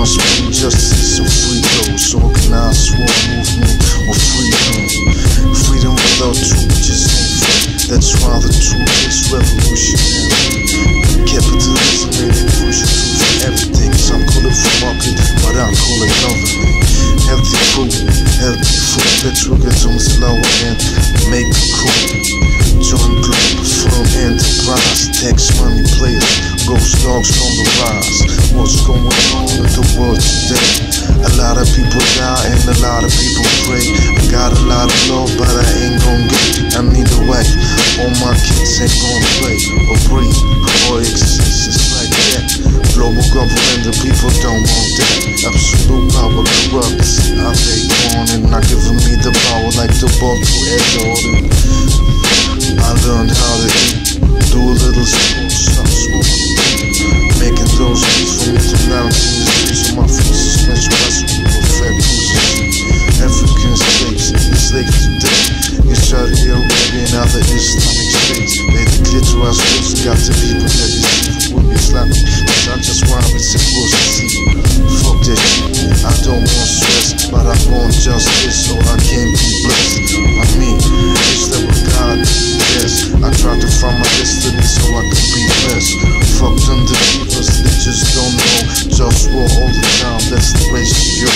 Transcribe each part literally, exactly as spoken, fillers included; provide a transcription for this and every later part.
must be justice or free those. Organized war movement or freedom. Freedom without truth just ain't free. That's why the truth is revolutionary. Capitalism made it crucial for everything. Some call it free market, but I call it government. Healthy food, healthy food. Let's work it on slow and make it cool. Join Globalfirm enterprise. Tax money players, GhostDogz on the rise. What's going on in the world today? A lot of people die and a lot of people pray. I got a lot of love, but I ain't gon' get. I need a wife. All my kids ain't gon' play or breathe or exist. It's like that. Global government, the people don't want that. Absolute power corrupts. I take on and not giving me the power like the ball to edge order. I learned how to eat, do a little small, stop smoking, making those beats for me to lounge in the streets of my feet, suspension bicycle with fat cruisers. African slaves, enslaved today, in Saudi Arabia and other Islamic states. They declare to us what's got to people that is with Islamic. Cause I just want it's supposed to see. Fuck that shit, I don't want stress, but I want justice so I can be blessed. I mean, it's that with God, yes. I try to find my destiny so I can be blessed. Fuck them deceivers, they just don't know. Just war all the time, that's the ratio.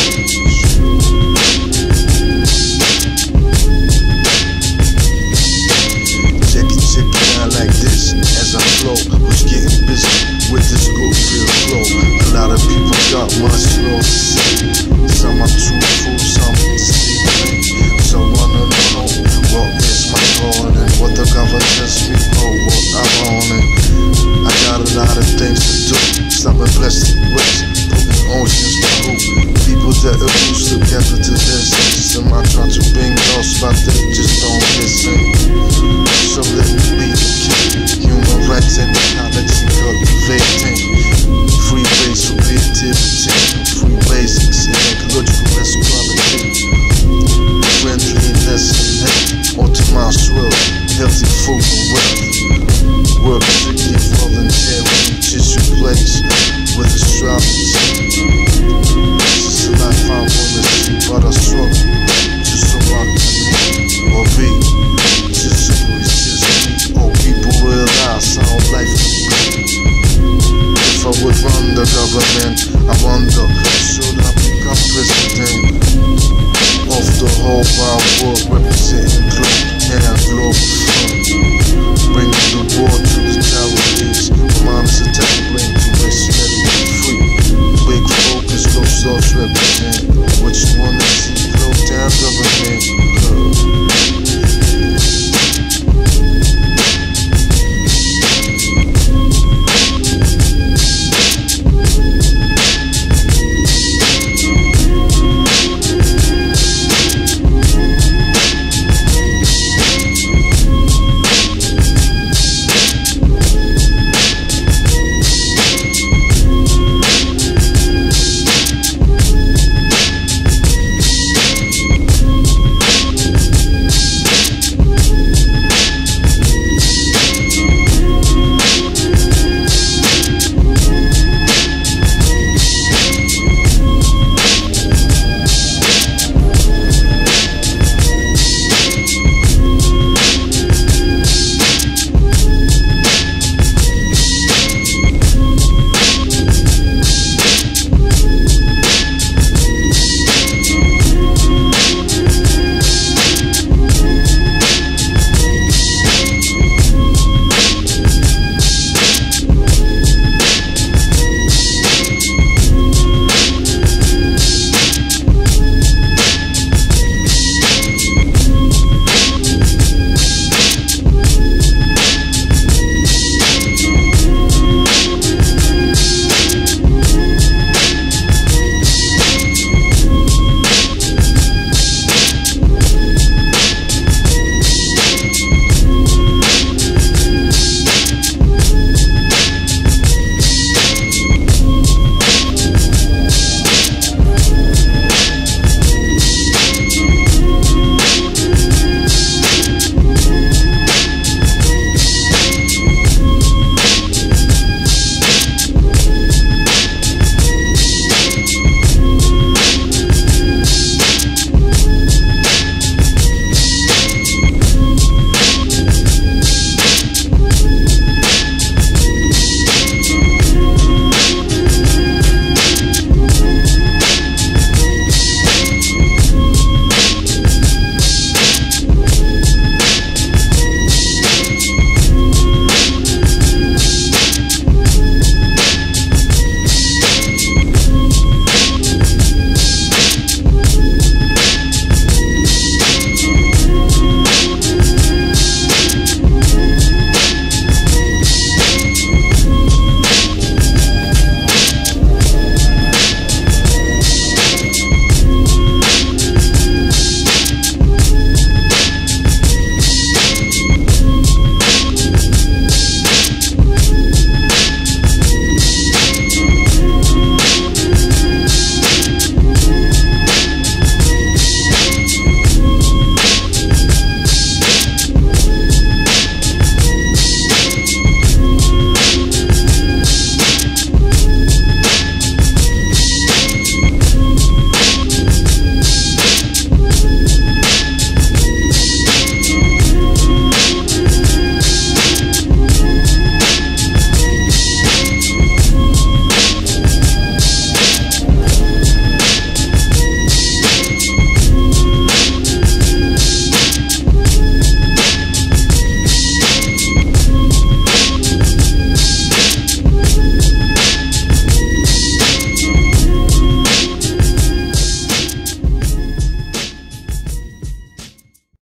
Check it, check it out like this as I flow. Was getting busy with this good real flow. A lot of people got much slow to see. Some are truthful, some deceiving. So wanna know what is my calling and what the government tells me or what I'm on. And I got a lot of things to do. Stopping plastic waste, putting oceans to hoop. People that abuse the capitalist system. I try to bring those, but they just don't listen. So let me be the kid. Human rights and ecology cultivating. Free base for creativity. Free basics and ecological equality. Friendliness and hate. Optimized world. Healthy food and wealth. Work strictly voluntary. Just your place with astrology. This is the life I wanna see, but I struggle just so I can or be. Just so it's just me. Or people realize how life can be. If I would run the government, I wonder, should I become president of the whole wide world, representing globe and Globalfirm, bringing the war to the charities. Mine is a template to race ready to be free. Big focus, GhostDogz represent, which